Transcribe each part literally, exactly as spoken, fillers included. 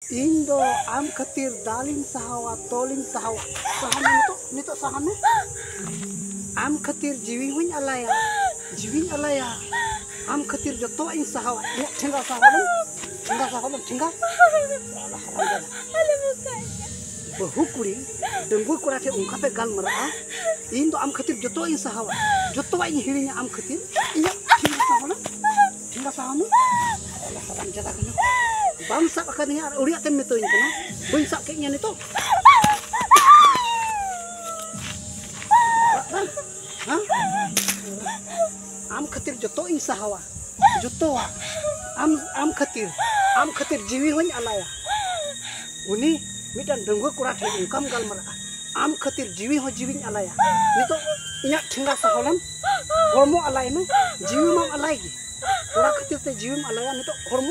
Indo am ketir dalin sahawa tolin sahawa sahamnya itu nito sahamnya am ketir jiwing alaya jiwing alaya am ketir joto in sahawa ya tinggal sahawa tinggal sahawa tinggal bahukuri denggu kurate ungkape gal mera Indo am ketir joto in sahawa joto in hirinya am ketir iya tinggal sahawa tinggal sahawa Allah haram jada kena bangsa akan ni uri atem itu ini kena bangsa kayaknya itu Hah? Am ketir joto in sahawa joto am am ketir am ketir jiwi hon alaya uni midan denggu kurat ungkam gal mera am ketir jiwi ho jiwi alaya nito inya tinggal sahalam hormo alaya no jiwi mam alaya kurat ketir te jiwi alaya nito hormo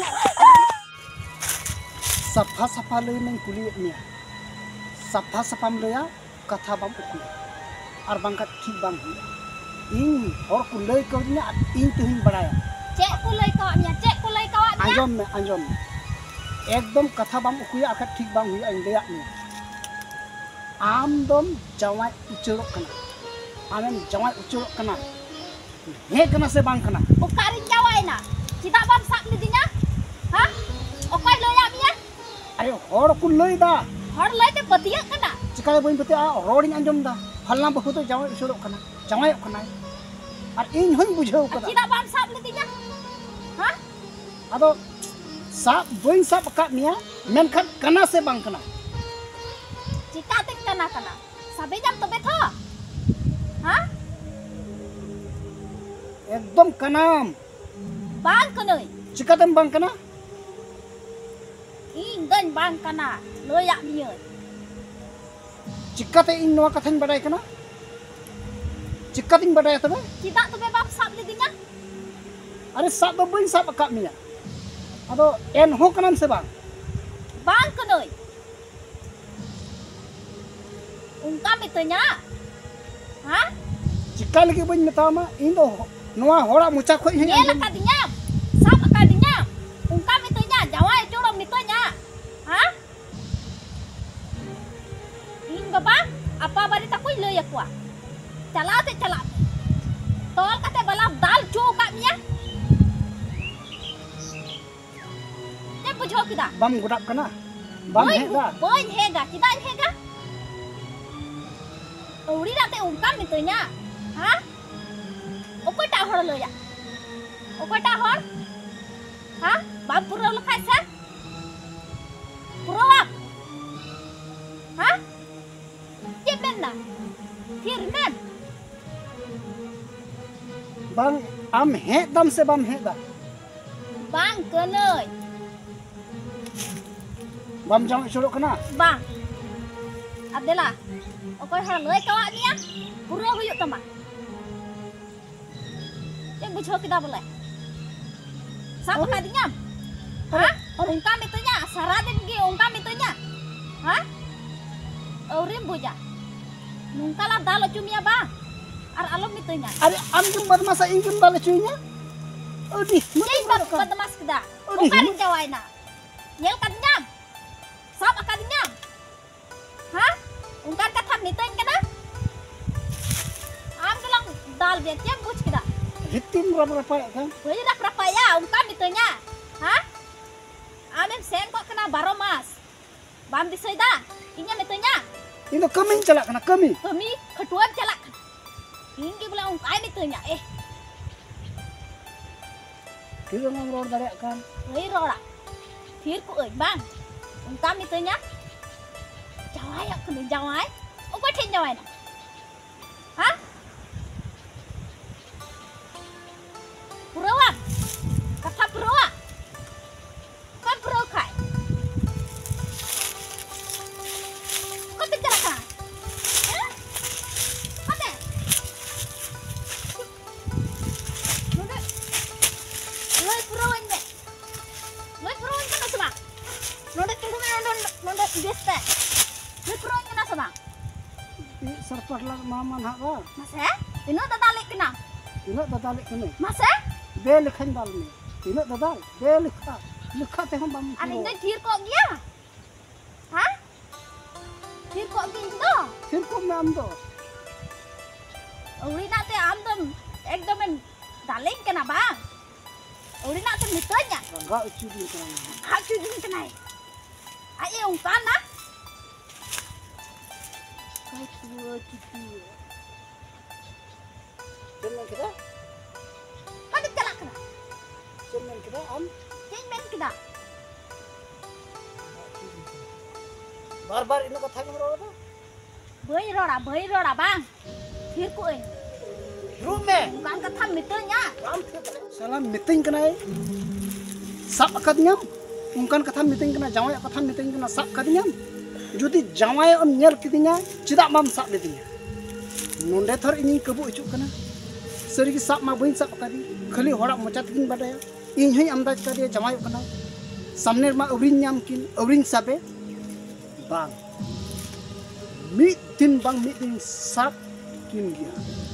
Sapa sapa lay nang kulit niya. Sapa sapa mlaya kata bam ukul. Arbangkat ki bang hu. In or kulay kau niya at in tuhin baraya. Cek kulay kau niya, cek kulay kau niya. Anjom me anjom. Ekdom kata bam ukuya akat ki bang hu ang leyak niya. Amdom jawai ucurok kana. Amem jawai ucurok kana. He kana se bang kana. Ukarin jawai na. Kita bam sak nidinya. Ha? Okai loyak niya. Ayo hor kulay da. Hor lay te batiya kana. Cikala boin betia rorin anjom da. Halna bahu to jawai ucurok kana. Jawai kana. Ar in hon bujhau kada. Kita bam sak nidinya. Ha? Ado sab boin sab kat niya menkan kana se bang kana. Jika ting kana kana. Sabe jam tobe tho. Ha? Ekdom kanam. Bang kanoi. Cikatem bang kana. Inggan bang kana. Loyak niya. Cikate in noa kathang badai kana. Cikating badai tabe. Kita tobe bam sak nidinya. Are sab boin sab kat niya. Ado en ho kanam se bang. Bang kanoi. Ungkam itu nya. Ha? Cika lagi boin metama indo noa hora mucak khoi hin. Yela kadinya. Sab kadinya. Ungkam itu nya. Jawai curang itu nya. Ha? Inga bang. Apa bari takui loyak kwa. Cala te cala. Tol kate balap dal cu kat niya. Te bujho kita. Bam gudap kana. Bam hega. Boin hega. Kita hega. Uri rate ungkam itu nya. Ha? Okoi ta hor loyak. Okoi ta hor? Ha? Bam pura lekai sa? Pura. Ha? Cep men na. Fir men. Bang am he dam se bam he da. Bang kenoi. Bam jawai ucurok kana. Bang. Adela. Okoi hor loy kawak niya. Pura huyuk tama. Cep bujho kita boleh. Sapa kadinya? Ha? Ungkam itu nya. Saradin gi ungkam itu nya. Ha? Urim buja. Nungkala dalo cumia bang. Ar alom itu nya. Are am jum bad masa ingin bale cuinya. Odi, Jai bab badamas keda. Ukarin jawai na. Nyel kadinya. Sapa kadinya? Ha? Ungkar katham nitain kana? Am bilang dal biar tiap buj keda. Ritim rapa-rapa kan. Boleh dah berapa ya ungkam itu nya. Ha? Amem sen kok kena baromas. Bam disoi dah. Inya itu nya. Indo kami calak kana kami. Kami kedua jalak. Tinggi bilang ungkai itu nya. Eh, Kira ngam ror darak kan. lei rora. Fir ku euy bang. Ungkam itu nya. Jawai ya kena jawai. Okoi ten jawai na. Ha? Purawa. Kata purawa. Kan purawa kai. Kau terjalan kan? Eh? Ada? Nona. Loi purawa ini. Loi purawa ini mana sama? Nona tunggu nona nona biasa. Loi purawa ini mana sama? Di sarpar lang maman ha ba. Mas eh? Ino tatalik kena. Ino dadalik kene. Mas eh? Be lekhan dal me. Ino dadal be lekha. Lekha te hum bam. Aning dah jir kok dia. me am do. Uri nak te am dom ekdom en daling kena bang. Uri nak te mitanya. Enggak ucu din kana. Hak tu din kena. Ai ong kan na. Kai tua kitu. Cemen kita, Kada calak kena. cemen kita am. Jeng men kena. Bar-bar ino katha ngoro do. Bơi roda bơi roda bang. Thir ko euy. Room me. Bukan kata mitanya. Salam meeting kana. Sab akad nyam. Ungkan katha meeting kana jawai katha meeting kana sab kad nyam. Jodi jawai am nyel kidinya cedak mam sab ledinya. Nonde thor ini kebu ucuk kana. Serigi sab ma bain sab kadi. Khali horak mocha tikin badaya. इन ही अंदाज कर दिया जमाई कना सामने मा अवरिन नाम किन अवरिन साबे बांग मी दिन बांग मी दिन साब किन गया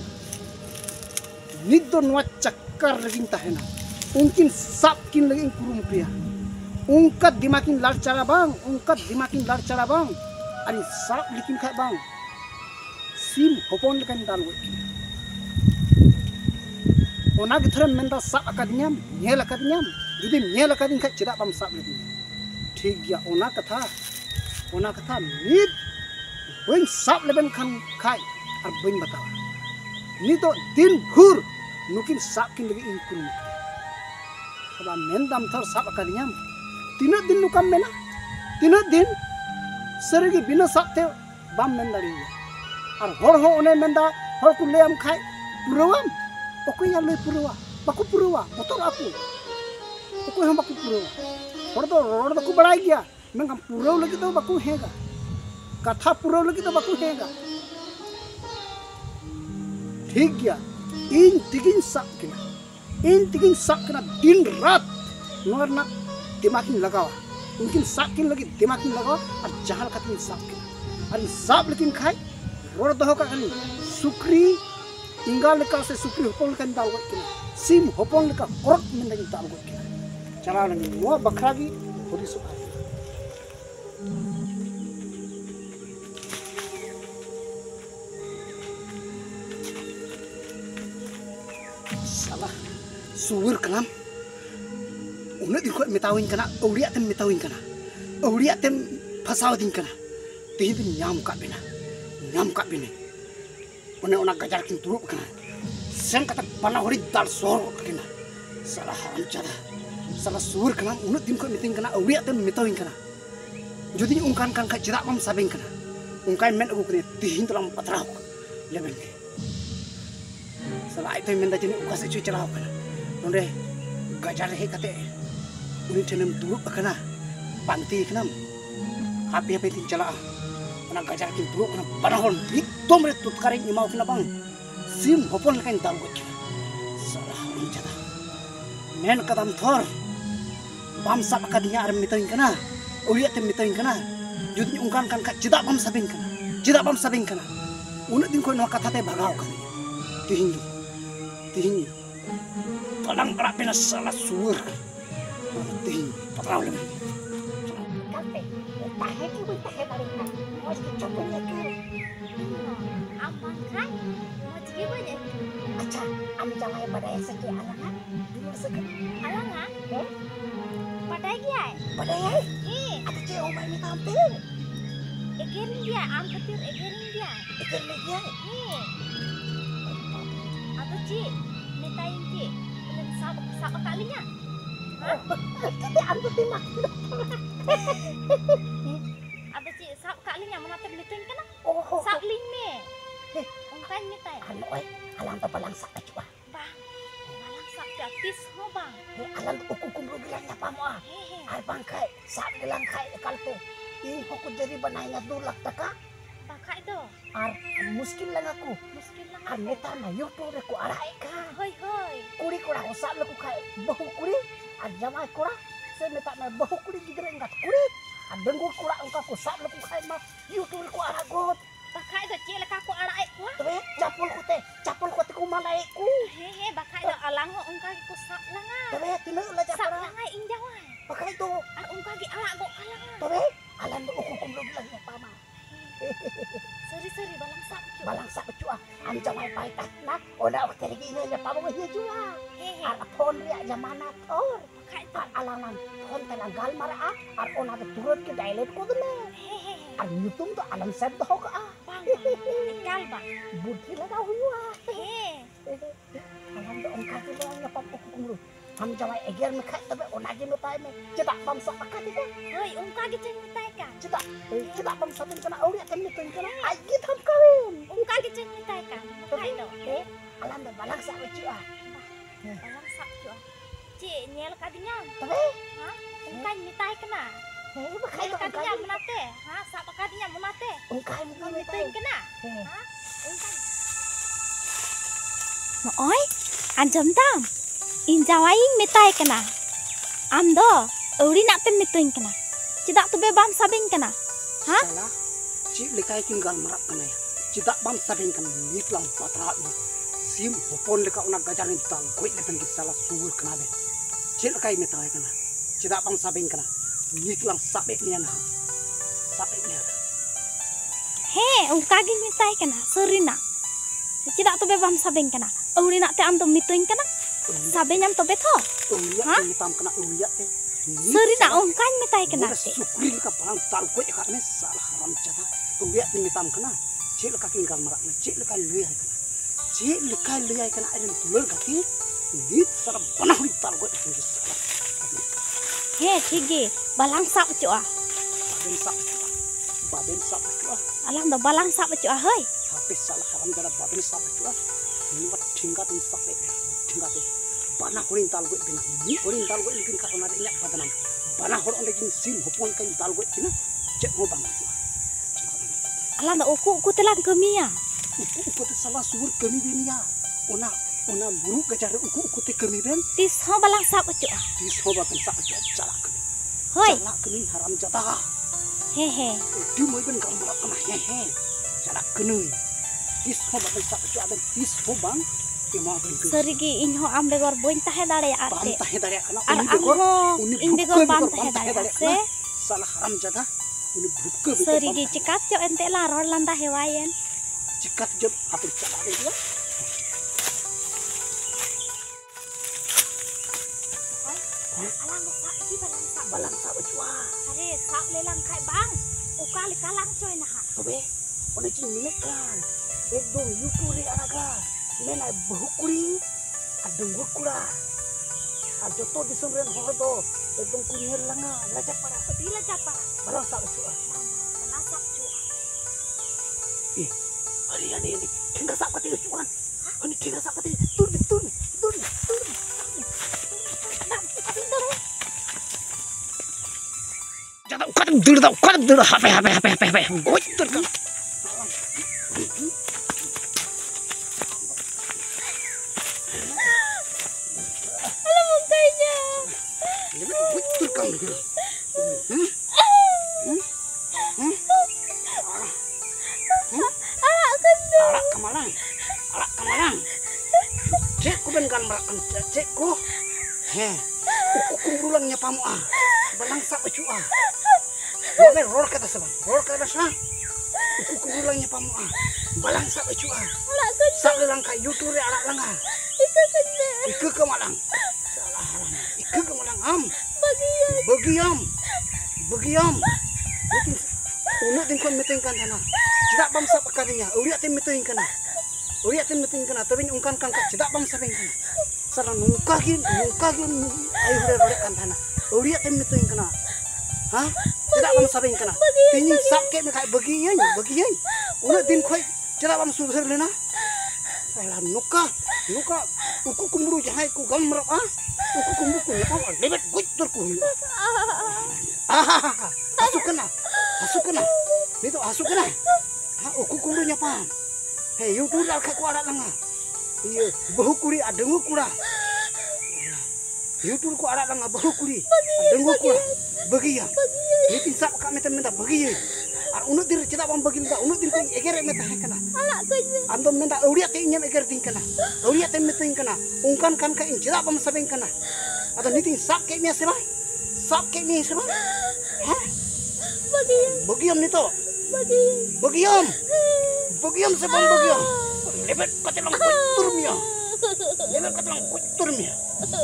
निद दो नवा चक्कर लगिन ताहेना उनकिन साब किन लगिन कुरुम पिया उनका दिमागिन लाड़ चला बांग उनका दिमागिन लाड़ चला बांग अरे साब लेकिन खा बांग सिम होपोन लेकिन दाल वो ओना गिथरम मेंदा साब अकादनियम नेल अकादनियम जुदी नेल अकादनिन खा चिदा बम साब लेदिन ठीक गया ओना कथा ओना कथा निद बइन साब लेबन खान खाय और बइन बतावा नि तो दिन भर नुकिन साब किन लगी इन कुन खबा मेन दाम थर साब अकादनियम तीन दिन नुकम मेना तीन दिन सरगी बिना साबते बाम मेन दाड़िया और हर हो ओने मेंदा हर को लेम खाय पुरवाम Okoy yang lay purawa, baku purawa, motor aku. Okoy yang baku purawa. Orang tu orang tu aku berai dia, mengam puraw lagi tu baku hega. Katha puraw lagi tu baku hega. ठीक गया इन तिगिन sak kena, इन तिगिन sak kena दिन रात नोर ना दिमागिन लगावा. उनकिन sak किन लगी दिमागिन लगावा और जहाल कतिन sak kena. और इन sak लेकिन खाए रोड दहो का कनी सुक्री इंगाल लेका से सुक्री होपोन लेका दाल गट किना सिम होपोन लेका कोरट में लगी दाल गट किना चला लगी नो बखरा की होदी सुखा साला सुवर कलम उन्हें दिखो मिताविन कना औरिया तेम मिताविन कना औरिया तेम फसाव दिन कना तेही दिन न्याम का बिना न्याम का बिना उन्हें उन्हें गजार किन तुरुप कना sen kata panah hori dal sohor kena salah haram cara salah suur kena unut din ko meeting kena awia tem mitawin kena jodi ungkan kan ka jerak mam sabeng kena ungkan men agu kene tihin tulang patrau leben ke salah itu men da jeni uka se cu cerah kena nonde gajar he kate uni tenem turup kena panti kena happy happy tin cala ana gajar kin turup kena panah hon bitom re tutkare ni mau kena bang सिम होपोन लेकिन दाम को साला हम जदा main कदम थोर balm साब अकादिया are मितइन कना ओरिया ते मितइन कना जुदी उनकान कान का चिदा बाम साबिन कना चिदा बाम साबिन कना उन दिन को नो कथा ते भगाव कने तिहिन तिहिन तलंग करा पेना साला सुर तिहिन पत्राव ले Kape, tahe ki bu tahe balina. Mos ki chopon leke. Aman kan? Mos ki bu je. Acha, am jamai badai seki alangan. Dulu seki alangan. Eh? Badai gya hai? Badai hai? Eh. Ada je omai mi tampe. Egerin dia, am ketir egerin dia. Egerin dia. Eh. Ada ci, mitain ci. Belum sab sab kalinya. Kita ambil timak. Ada cik sab kalinya mana terliting kena? Oh, sab lime. Eh, ungkan mitai. Anu oi, alam tu balang sak coba. Bang, balang sak gratis ho bang. Eh, alam tu uku kumru bilang apa mua? Ai bangkai, sak bilang kai kalte. Ih, aku jadi banainya dulak taka. Pakai do. Ar muskil lang aku. Muskil lang. Ar neta na YouTube ko arai ka. Hoi hoi. Kuri ko ra usap laku kai bahu kuri. Ar jamai ko ra. Se neta na bahu kuri gigre engat kuri. Ar denggu ko ra angka ko sap laku kai ma YouTube ko arai got. Pakai do cik leka aku arai ku. Tebe capul ko te, capul ko te ko malai ku. Hehe, pakai do alang ho ungka ku sap langa. Tebe tinu la Sap capul. langa injawai. Pakai tu. Ar ungka gi arak go kalanga. Tebe alam tu uku kumru bilang apa ma. Sorry sorry balang sak. am jamai pai tak nak ona waktu lagi ini ya pabong hiya jua Hehe. ar phone ria jamana thor Kai ar alangan phone telang gal mara a ar ona to turut ke dialect ko dele Hehe. ar nyutung to alam set to ka a Bang, bang. Ikal bang. budi la kau huwa Hehe. alam to ongka ti lo ya pap ko kumru am jamai eger me khat tabe ona ge me tai me cedak bam sa pakat ite Hei, ungka gitu mitai kan. cedak cedak bam sa tin kana auria kan me tin kana ai gi tham kawin Ungka gitu mitai kan. Kai do. eh alam da balang sa we chu a Balang sak jo. Cik, nyel kadinya. tabe Ha? Ungka mitai kena. eh ba khai Nyel to kadinya ongka menate. Ha, sak kadinya menate. ongka me Kau me tai mitai kena. eh Ha? Ungka. Noy, anjom tam. In jawaing mitai kena. Am do, auri nak tem mituin kena. Cedak tu be bam sabing kena. Ha? Salah, cik lekai kin gal merak kena ya. Cidak bam sabing kan nit lang patra ni. Sim hopon leka unak gajar ni tang koi lepen ki salah subur kena be. Cik lekai mitai kena. Cidak bam sabing kena. Nit lang sabek ni ana. Sabek ni ana. He, ungka gi mitai kena. Serina. Cedak tu be bam sabing kena. Auri nak te am tu mituin kena. Sabe nyam to be tho. Uliak Ha? ni mitam kena uliak te. Serina ungka mitai kena Mula te. sukri leka barang tar koi kat me salah haram jata. Uliak ni mitam kena. Cik leka kin gal merak na. Cik leka luyai kena. Cik leka luyai kena airen tulur kati. Nit sarap banah ni tar koi kin salah. He, tigi. Balang sak cua. Baben sak cua. Baben sak cua. Alam do balang sak cua hei. Habis salah haram jara baben sak cua. Ni wat tingkat ni sak le. Tingkat bana horin tal gue bina. Ni horin tal gue likin ka ona nya padanam. Bana hor on lekin sim hopon kan tal gue kina. Cek mo bang. Alam do uku uku telang kemia. Uku uku te salah suhur kami benia. Ona ona buruk gajar uku uku te kami ben. Tis ho balang sak cua. Dis ho baben sak cua cala kami. Hei. Cala kami haram jata. He he. Di mo ben kal marak kana he he. Cala kami. Dis ho baben sak cua ben dis ho bang. Ima ben ke. Serigi inho am begor boin tahe dare Bam ate. tahe daria kana Ar uni am begor. ho Uni in begor begor bam bam tahe dare kana. ase. Salah haram jata. Uni buka begor. Serigi cekat jo ente la ror landa hewayen. Cikat job apa cala dia. Alam do sak ji balang sak. balang sa cua Are sak lelang kai bang. Ukali kalang coy nah. tabe ona cing minit kan ekdom youtube ri anaga mena bahukuri adenggur kura ar joto disum ren hor do ekdom kunyer langa lajak para Pedila japa. balang sa cua Mama, balang sak cua. hari ini ini tinggal sak pati cuan ini tinggal sak pati tur tur tur tur Jata ukadam dur da ukadam dur hape hape hape hape hape. Oi dur kan. Alam ungkainya. Oi dur kan. Ah, kena. Alak kamalang. Alak kamalang. Cek ku ben kan merakan cek ku. He. Uku kumrulang nya pamu ah. Balang sak becu ah. Wabe ror kata sebang. Ror kata sa. Uku kumrulang nya pamu ah. Balang sak becu ah. Alak kena. Sak lelang kai yutur alak langa. Ika kena. Ike kamalang. Salah haram. Ike kamalang am. Bagian. Begiam. Begiam. Meeting. Unut din kon meeting kan tanah. Cedak bam sak pakarinya. Uriak tim meeting kana. Uriak tim meeting kana. Tapi ungkan kan cedak bam sabeng kana. Sarang nungkagin, nungkagin ayo hore hore kan tanah. Uriak tim meeting kana. Hah? Cedak bam sabeng kana. Tini sak ke me kai begian, begian. Unut din koi cedak bam suhir lena. Alah nuka, nuka uku kumburu jahai ku gam merap ah. Uku kumburu ku nyapa lebet guit terku. Ah, hasuk kena, hasuk kena. Itu hasuk kena. Ha, uku kumburu nyapa. Hei, you tu dah kat kuarat langa. Iya, bahu kuri adengu kura. You tu ku arat langa bahu kuri. Adengu kura. Bagi ya. Ni tinsap kak meta meta bagi ya. Ar unut dir cedak bang bagi meta, unut dir ku eger meta kena. Alak kena. Ando menda uriat te inyan eger ting kena. Uriat te meta kena. Ungkan kan ka in cedak bang sabeng kena. Atau ni ting sak ke mi asira. Sak ke mi asira. Ha? Bagian. Bagiam ni to. Bagian. Bagiam. Bagiam sebang bagiam. lebet kata lang kutur miya. Lebet kata lang kutur miya.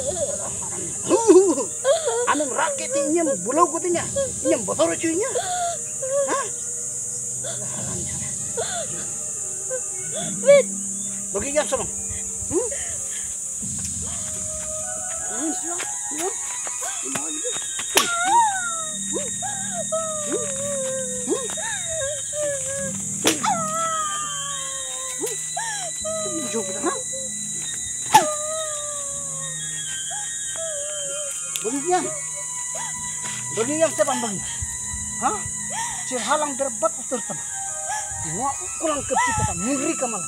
Anam rakyat inyam bulau gutinya, inyam botol cuinya. Hah? Bagi yang sama. Hmm? Hmm, siap. Hmm? Mau lagi. Hmm? Hmm? Hmm? Hmm? Jom dah. Ha? Bagi yang. Bagi yang siapa bagi? Ha? Cihalang berbat utur sama. Mau kurang kecil kata mungri kamal.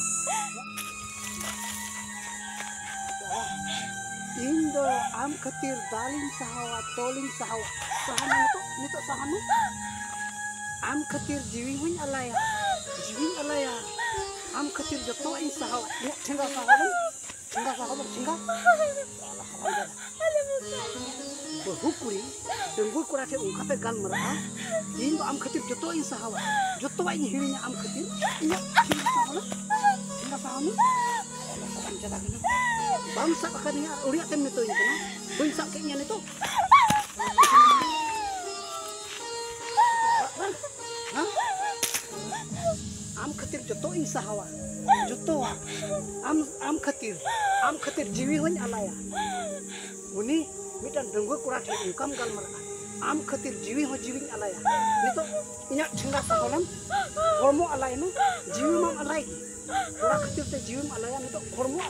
Indo am katir dalin sahawa tolin sahawa sahana nito nito sahana am katir jiwi huñ alaya jiwi alaya am katir joto in sahawa nya thinga sahawa thinga sahawa thinga bahukuri denggur kurate ungkape gal mara indo am katir joto in sahawa joto in hirinya am katir nya thinga sahawa thinga sahawa bangsa akan niya uriak tem nito ini kana bangsa kayaknya nito ha am khatir joto in sahawa joto am am khatir am khatir jiwi huñ alaya uni mitan denggo kurat ungkam gal mara am khatir jiwi ho jiwi alaya nito inya thinga sahalam hormo alaya no jiwi mam alai kurat khatir te jiwi alaya nito hormo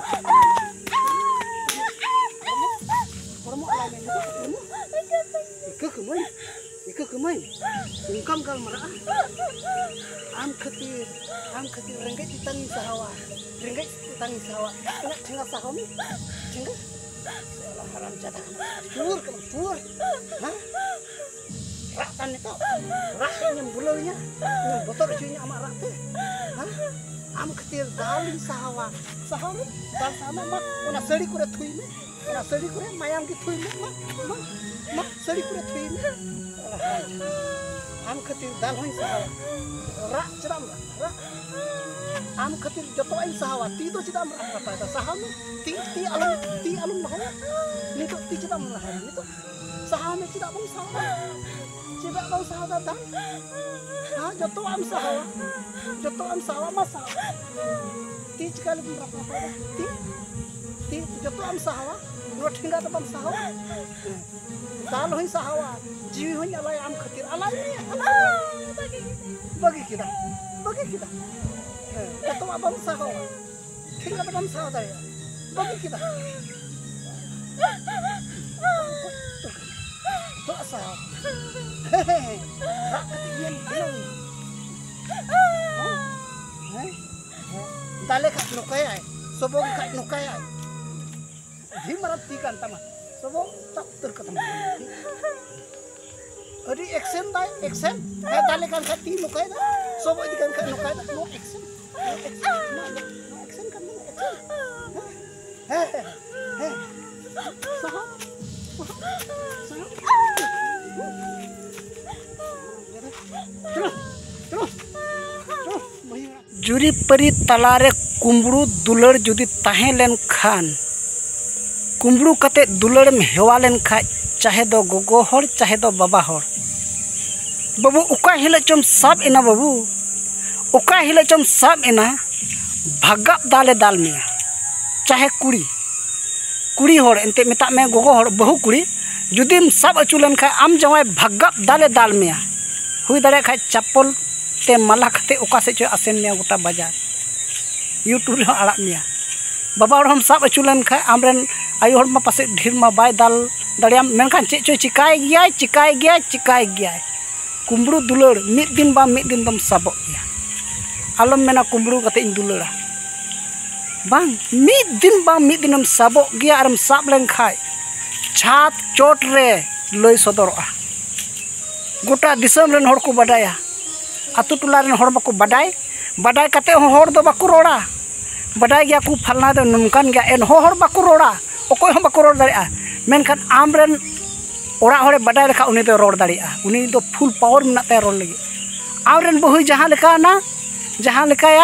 hormo alaya nito hormo ikut kemana ikut kemana ungkam gal mara am khatir am khatir rengget ditani sahawa rengget ditani sahawa nak thinga saham thinga haram jatah tur ke tur ha raktan itu raknya bulaunya yang botol cuinya ama rakte ha am khatir dalin sahawa sahawa dal sama mak una sari kure thuine una sari kure mayam ki thuine mak mak mak sari kure thuine am khatir dal hoin sahawa rak ceram rak am khatir joto ain sahawa ti to cidam rak apa saham ti ti alum ti alum lah nito ti cidam lah nito saham cidam bang sahawa cidam bang sahawa dan ha joto am sahawa joto am sahawa masa ti sekali berapa apa ti ti joto am sahawa not hingga bang sahawa dal hoin sahawa jiwi hoin alai am khatir alai bagi kita bagi kita joto abang sahawa hingga bang sahawa ya bagi kita to sahawa hehehe rak ketian bilang dale kat nukai ai sobong kat nukai ai di marati kan tama sobong tak terketemu adi action dai action he dale kan kat ti nukai da sobong di kan kat nukai da no action no action no action kan no action he he sahab sahab terus terus जुरी परी तलारे कुंबड़ू दुलड़ जुदी ताहें लेन खान कुंबड़ू कते दुलड़ में हेवा लेन खाय चाहे दो गोगो हर चाहे दो बाबा हर बाबू उका हिले चम साब एना बाबू उका हिले चम साब एना भागाप दाले दाल में चाहे कुड़ी कुड़ी हर एंते मेता में गोगो हर बहु कुड़ी जुदीम साब अचुलन खाय आम जवाय भागाप दाले दाल में हुई दाड़े खाय चप्पल ते माला खाते ओका से चो आसेन में गोटा बाजार यूट्यूब रे आड़ा में बाबा और हम साब अचुलन खाय आमरेन आयु हर मा पासे ढेर मा बाय दाल दाड़िया मेनखान चे चो चिकाय गया चिकाय गया चिकाय गया कुंबड़ू दुलड़ मिद दिन बा मिद दिन दम साबो गया आलम मेना कुंबड़ू कते इन दुलड़ा बांग मिद दिन बा मिद दिनम साबो गया आरम साब लेन खाय छात चोट रे लय सदरआ गोटा दिसम रेन हर को बडाया आतु टोला रेन हर बाको बडाय बडाय कते हर दो बाको रोड़ा बडाय गया को फलना दो नुनकान गया एन हर बाको रोड़ा ओकोय हम बाको रोड़ दाड़िया मेनखान आम रेन ओड़ा हरे बडाय लेखा उनी दो रोड़ दाड़िया उनी दो फुल पावर मेना ते रोड़ लगी आम रेन बहु जहां लेका ना जहां लेकाय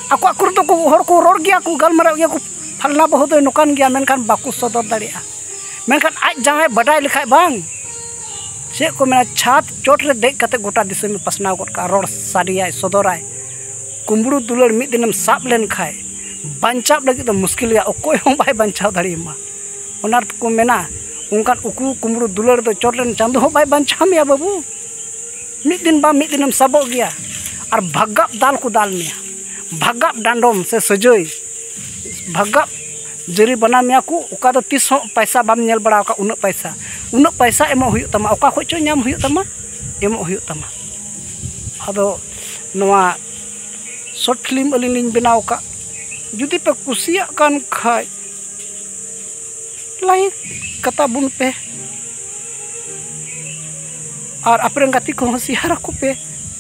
Aku akur tu hor ko ror gya ku galmarau gya ku falna bahu do nokan gya menkan baku sodor daria. Menkan aj jangai badai likhai bang. Cek ko mena chat chot re dek kate gota disem pasna got ka ror sariai sodorai. Kumburu dular mid dinam sap len khai. Bancap lagi to muskil ya okoy hong bai bancau dari ma. Onar ko mena ungkan uku kumburu dular do chot len chandu hong bai bancam ya babu. Mid din ba mid dinam sabok gya. Ar bhagap dal ku dal mia. Bhagap dandom se sejoi. Bhagap jeri bana mia ku uka do tis hong paisa bam nyel bada ka unak paisa. Unak paisa emo huyuk tama oka khoi cho nyam huyuk tama emo huyuk tama. Ado noa short film aling ling benaw ka. Judi pe kusiak kan khai. Like kata bun pe. Ar apreng gati ko siar aku pe.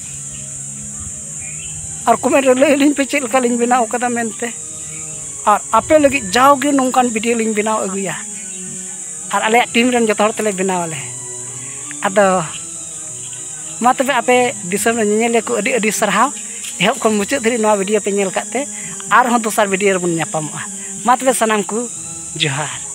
Ar komen rele ling pe cel kaling benaw kada mente. Ar ape lagi jauh ge nongkan video ling benaw aguya. Ar ale tim ren joto hor tele benaw ale. Ado ma tobe ape disam nyele ku adi adi sarhaw. Ehok kon mucuk dari noa video pe nyel kate ar hon dosar video rebun nyapamoa. Ma tobe sanam ku johar.